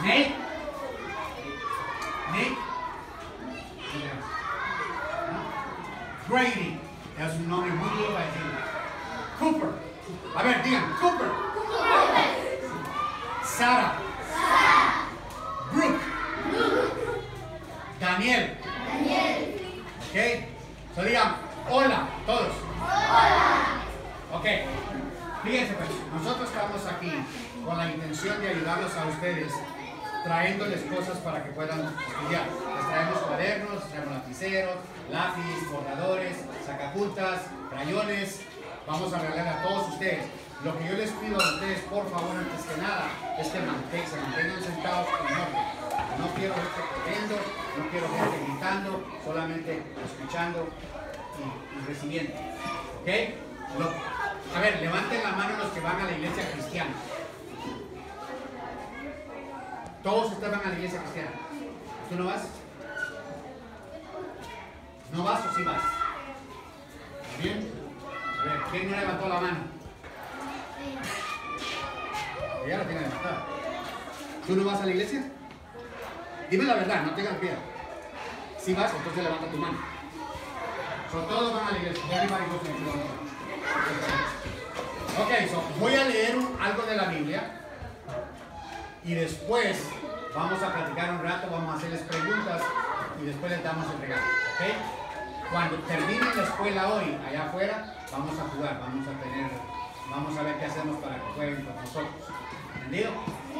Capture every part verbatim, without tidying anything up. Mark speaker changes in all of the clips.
Speaker 1: Nate. Nate. Grady. Es un nombre muy duro para decirlo. Cooper. A ver, digan. Cooper. Sarah. Brooke. Daniel. Ok. So digan, hola, todos. Ok. Fíjense pues, nosotros estamos aquí con la intención de ayudarlos a ustedes, trayéndoles cosas para que puedan estudiar. Les traemos cuadernos, les traemos lapiceros, lápiz, borradores, sacapuntas, crayones. Vamos a regalar a todos ustedes. Lo que yo les pido a ustedes, por favor, antes que nada, es que mantengan, se mantengan sentados en orden. No quiero gente corriendo, no quiero gente gritando, solamente escuchando y, y recibiendo. ¿Ok? Lo, a ver, levanten la mano los que van a la iglesia cristiana. Todos ustedes van a la iglesia cristiana. ¿Tú no vas? ¿No vas o sí vas? ¿Bien? A ver, ¿quién no levantó la mano? Ella la tiene levantada. ¿Tú no vas a la iglesia? Dime la verdad, no tengas miedo. Si vas, entonces levanta tu mano. So, todos van a la iglesia. Everybody goes to the iglesia. Ok, so, voy a leer un, algo de la Biblia y después vamos a platicar un rato, vamos a hacerles preguntas y después les damos el regalo. ¿Ok? Cuando termine la escuela hoy, allá afuera, vamos a jugar, vamos a tener, vamos a ver qué hacemos para que jueguen con nosotros. ¿Entendido?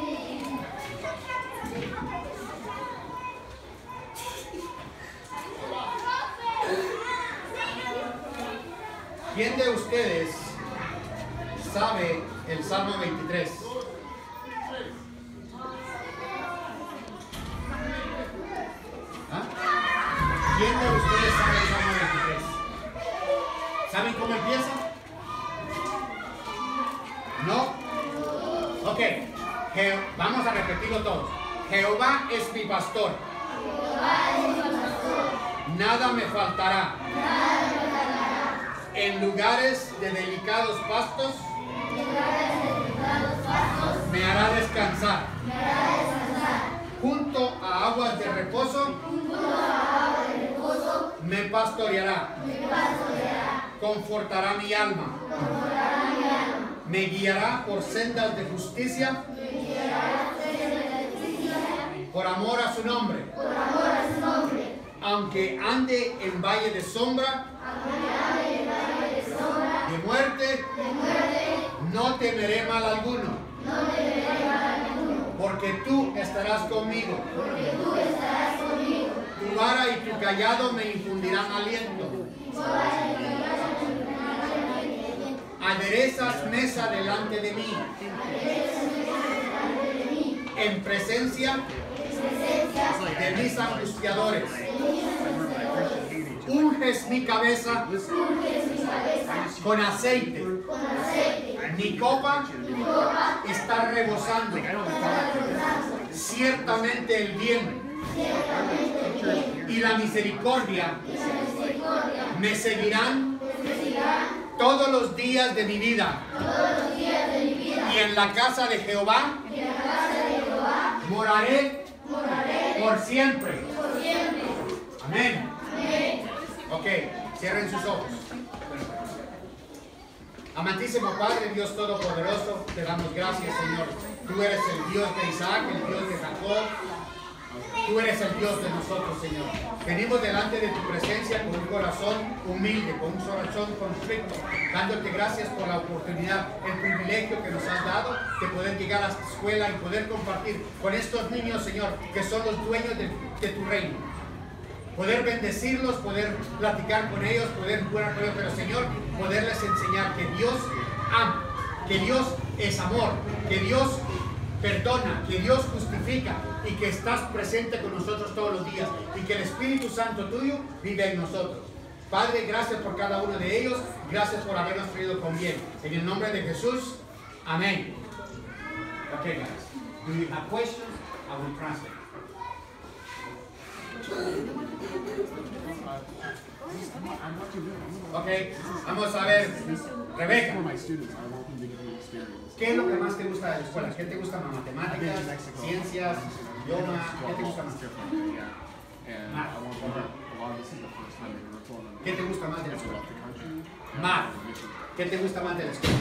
Speaker 1: ¿Quién de ustedes sabe el Salmo veintitrés? ¿Ah? ¿Quién de ustedes sabe el Salmo veintitrés? ¿Saben cómo empieza? ¿No? Ok. Je- vamos a repetirlo todos. Jehová es mi pastor. Nada me faltará. En lugares de delicados pastos me hará descansar. Junto a aguas de reposo me pastoreará. Confortará mi alma. Me guiará por sendas de justicia. Por amor a su nombre. Aunque ande en valle de sombra de muerte, no temeré mal alguno, porque tú estarás conmigo. Tu vara y tu callado me infundirán aliento. Aderezas mesa delante de mí, en presencia de mis angustiadores. Unges mi cabeza con aceite. Mi copa está rebosando. Ciertamente el bien y la misericordia me seguirán todos los días de mi vida. Y en la casa de Jehová moraré por siempre. Amén. Ok, cierren sus ojos. Amantísimo Padre, Dios Todopoderoso, te damos gracias, Señor. Tú eres el Dios de Isaac, el Dios de Jacob. Tú eres el Dios de nosotros, Señor. Venimos delante de tu presencia con un corazón humilde, con un corazón constricto, dándote gracias por la oportunidad, el privilegio que nos has dado de poder llegar a esta escuela y poder compartir con estos niños, Señor, que son los dueños de, de tu reino. Poder bendecirlos, poder platicar con ellos, poder jugar con ellos, pero Señor, poderles enseñar que Dios ama, que Dios es amor, que Dios perdona, que Dios justifica y que estás presente con nosotros todos los días y que el Espíritu Santo tuyo vive en nosotros. Padre, gracias por cada uno de ellos, gracias por habernos traído con bien. En el nombre de Jesús, amén. Ok, guys. Do you have questions? I will translate. Ok, vamos a ver, Rebeca. ¿Qué es lo que más te gusta de la escuela? ¿Qué te gusta más? ¿Matemáticas, ciencias, idioma? ¿Qué te gusta más? ¿Qué te gusta más de la escuela? Math. ¿Qué te gusta más de la escuela?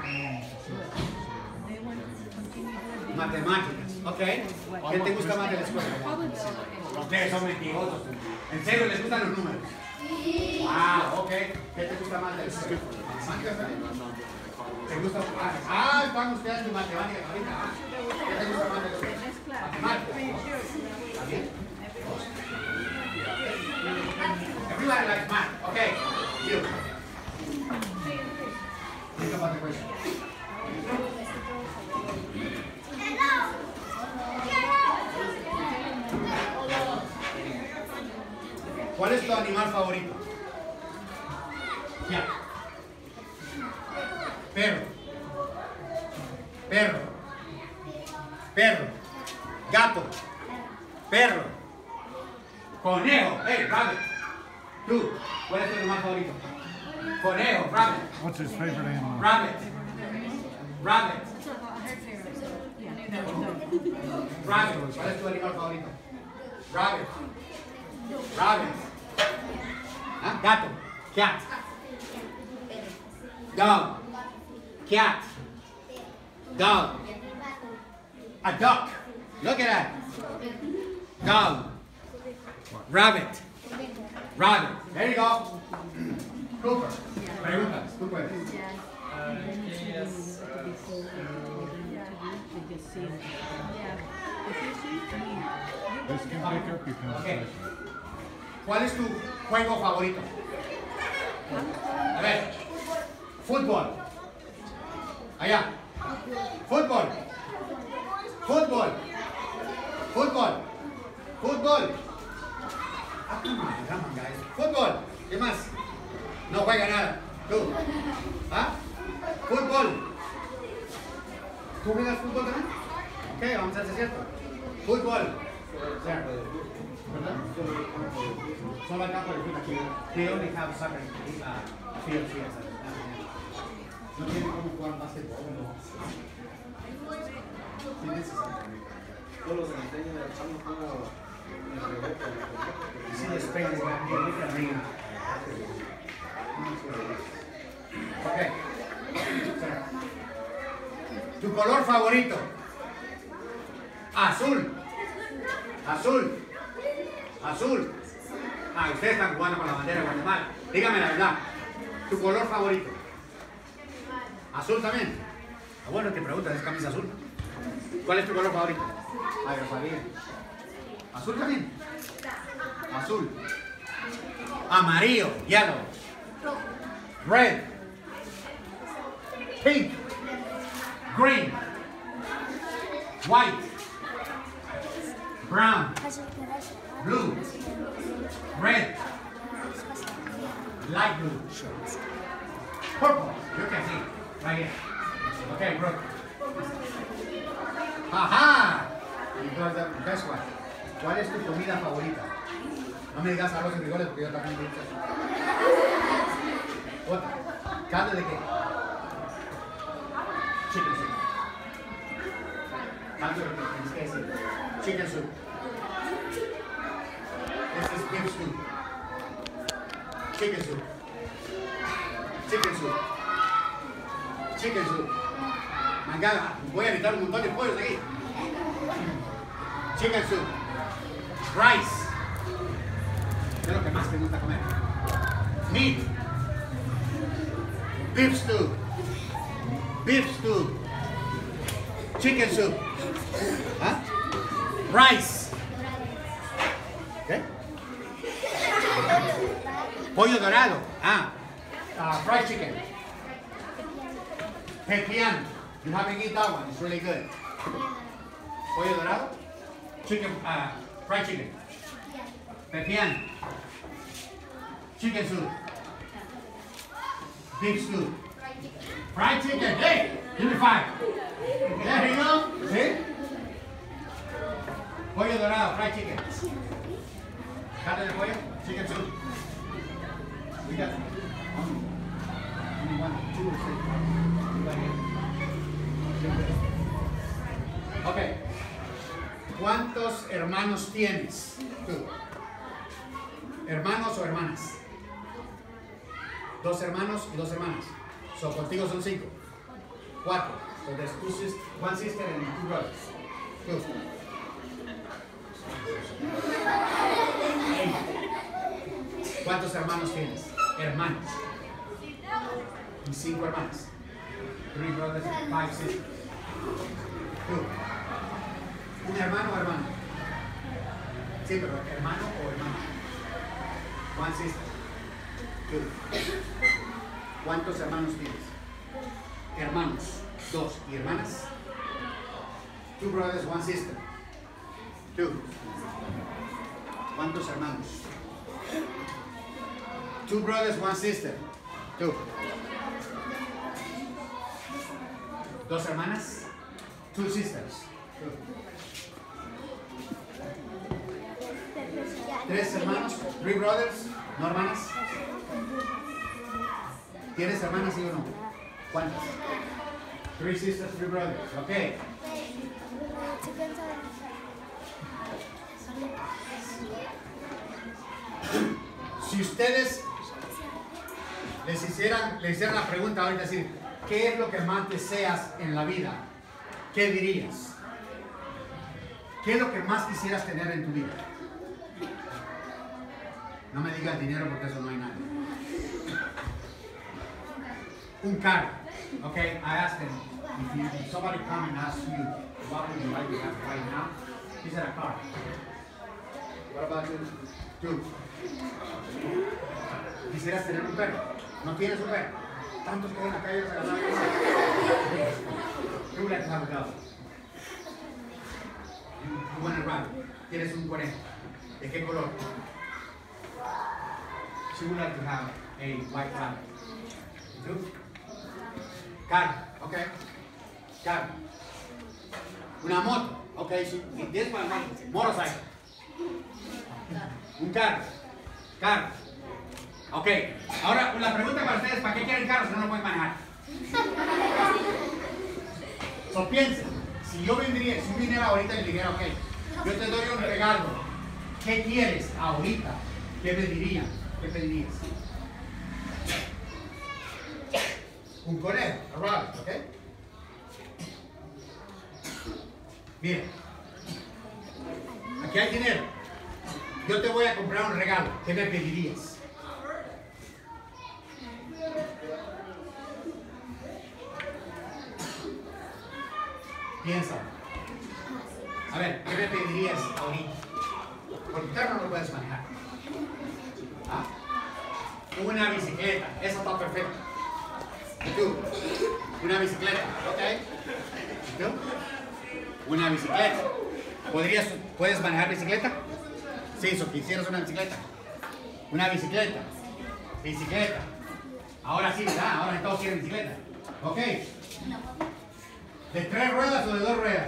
Speaker 1: Matemáticas. Ok. ¿Qué te gusta más de la escuela? Ustedes son mentirosos. ¿En serio les gustan los números? Wow, ok. ¿Qué te gusta más de la escuela? ¿Matemáticas también? ¿Te gusta? Ah, están ustedes en matemáticas ahorita. ¿Qué te gusta más de la escuela? Matemáticas. ¿Está bien? Everybody likes math. Okay. You. Think about the question. ¿Cuál es tu animal favorito? Ya. Perro. Perro. Perro. Gato. Perro. Conejo. Hey, rabbit. Tú. ¿Cuál es tu animal favorito? Conejo. Rabbit.
Speaker 2: What's his favorite animal?
Speaker 1: Rabbit. Rabbit. Rabbit. ¿Cuál es tu animal favorito? Rabbit. Rabbit. ¿Ah? Gato. Cat. Dog. Cat. Dog. A duck. Look at that. Dog. Rabbit. Rabbit. There you go. Cooper. Preguntas. Tú puedes.
Speaker 2: This can pick up your conversation.
Speaker 1: ¿Cuál es tu juego favorito? A ver. Fútbol. Allá. Fútbol. Fútbol. Fútbol. Fútbol. Ah, come on, come on, guys. Fútbol. ¿Qué más? No juega nada. Tú. ¿Ah? Fútbol. ¿Tú juegas fútbol también? Ok, vamos a hacer cierto. Fútbol. Cierto. ¿Verdad? Solo acá por el fútbol aquí. They only have soccer uh, field, sí, esa. No tiene cómo jugar básquetbol, no. Sí, necesariamente.
Speaker 3: Todos los enseñan el chamo como el Rebeca.
Speaker 1: Sí, Spain is back here. Look at me. Ok. Tu color favorito. Azul. Azul. Azul. Ah, ustedes están jugando con la bandera de Guatemala. Dígame la verdad. Tu color favorito. Azul también. Ah, bueno, te preguntas, es camisa azul. ¿Cuál es tu color favorito? Ah, yo sabía. Azul también. Azul. Amarillo. Yellow. Red. Pink. Green. White. Brown. Blue. Red. Light blue. Purple. You can see. Right here. Okay, bro. Ajá. Y tú eres the best one. ¿Cuál es tu comida favorita? No me digas arroz y frijoles porque yo también me gusta eso. Otra. ¿Caldo de qué? Chicken soup. ¿Caldo de qué? ¿Qué es? Chicken soup. This is beef soup. Chicken soup. Chicken soup. Chicken soup. Mangada, voy a evitar un montón de pollos aquí. Chicken soup. Rice. Es lo que más te gusta comer. Meat. Beef stew. Beef stew. Chicken soup. ¿Ah? Rice. ¿Qué? Pollo dorado. Ah. Uh, fried chicken. Pepián. You haven't eaten that one. It's really good. Pollo dorado. Chicken. Uh, fried chicken. Pepián. Chicken soup. Beef stew. Fried chicken. Hey, give me five. There you go. See? Pollo dorado, fried chicken. Jale de cuello. Sigue el sur. We got only, only one, two or three. Ok. ¿Cuántos hermanos tienes tú? ¿Hermanos o hermanas? Dos hermanos y dos hermanas. So, contigo son cinco. Cuatro. So, there's two sis one sister and two brothers. Two. Eight. ¿Cuántos hermanos tienes? Hermanos. Y cinco hermanas. Three brothers, five sisters. Two. ¿Un hermano o hermana? Sí, pero hermano o hermana. One sister. Two. ¿Cuántos hermanos tienes? Hermanos. Dos. ¿Y hermanas? Two brothers, one sister. Two. ¿Cuántos hermanos? Two brothers, one sister. Two. Dos hermanas. Two sisters. Two. Tres hermanos. Three brothers. No hermanas. ¿Tienes hermanas, sí o no? ¿Cuántas? Three sisters, three brothers. Ok. Si ustedes les hicieran, les hicieran la pregunta ahorita, decir, ¿qué es lo que más deseas en la vida? ¿Qué dirías? ¿Qué es lo que más quisieras tener en tu vida? No me digas dinero porque eso no hay nada. Un carro. Okay, I asked him, if, you, if somebody come and ask you, what would you like to have right now? He said a car. What about you? Two. ¿Quisieras tener un perro? ¿No tienes un perro? Tantos que hay en la calle para ganar. You would like to have a dog. You, you want a rabbit. ¿Tienes un conejo? ¿De qué color? She would like to have a white rabbit. Two. Carro, ok. Carro. Una moto, ok. She, this one, motorcycle. Un carro. Carro. Ok. Ahora, la pregunta para ustedes, ¿para qué quieren carros si no lo pueden manejar? So, piensen, si yo vendría, si yo viniera ahorita y le dijera, ok, yo te doy un regalo, ¿qué quieres ahorita? ¿Qué pedirían? ¿Qué pedirías? Un conejo, a rabbit, ¿ok? Mira, aquí hay dinero. Yo te voy a comprar un regalo. ¿Qué me pedirías? Piensa. A ver, ¿qué me pedirías ahorita? Porque tú no lo puedes manejar. ¿Ah? Una bicicleta. Eso está perfecto. ¿Y tú? Una bicicleta, ¿ok? ¿Y tú? Una bicicleta. ¿Podrías, ¿Puedes manejar bicicleta? Sí, so quisieras una bicicleta. Una bicicleta. Bicicleta. Ahora sí, ¿verdad? Ahora todos quieren bicicleta. ¿Ok? ¿De tres ruedas o de dos ruedas?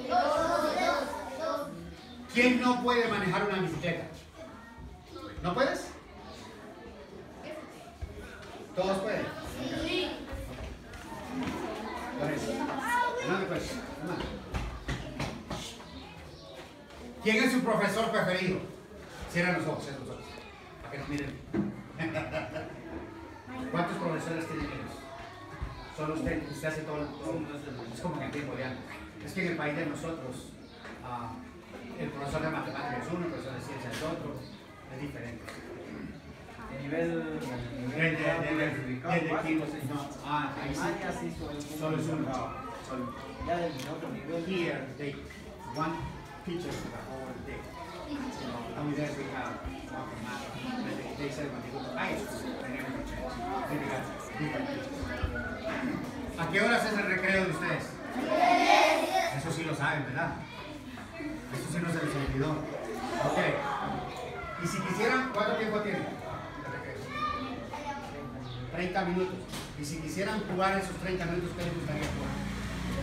Speaker 1: ¿Quién no puede manejar una bicicleta? ¿No puedes? ¿Todos pueden? Sí. Another question. ¿Quién es su profesor preferido? Cierran los ojos, cierran los ojos. Para que nos miren. ¿Cuántos profesores tienen ellos? Solo usted, usted hace todo. Es como que en tiempo de antes. Es que en el país de nosotros, uh, el profesor de matemáticas es uno, el profesor de ciencia es otro. Es diferente.
Speaker 3: Nivel
Speaker 1: de quinto, no, ah, ahí sí, solo es uno.
Speaker 3: Ya del otro nivel.
Speaker 1: Here, they, one teacher the whole day. Only there we have math. They said when they go to high school, they never change. Then they got different teachers. ¿A qué horas es el recreo de ustedes? Eso sí lo saben, ¿verdad? Eso sí no se les olvidó. Ok. Y si quisieran, ¿cuánto tiempo tienen? treinta minutos. Y si quisieran jugar esos treinta minutos, ¿qué les gustaría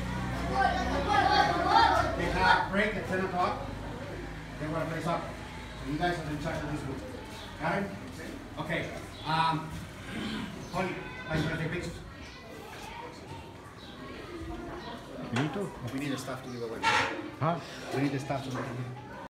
Speaker 1: jugar? They have break at ten o'clock. They want to play soccer. You guys are in charge of this group. Got it? Okay. Um, Holly, are you going to take pictures?
Speaker 2: Finito?
Speaker 1: We need the staff to give away.
Speaker 2: Huh?
Speaker 1: We need the staff to give away.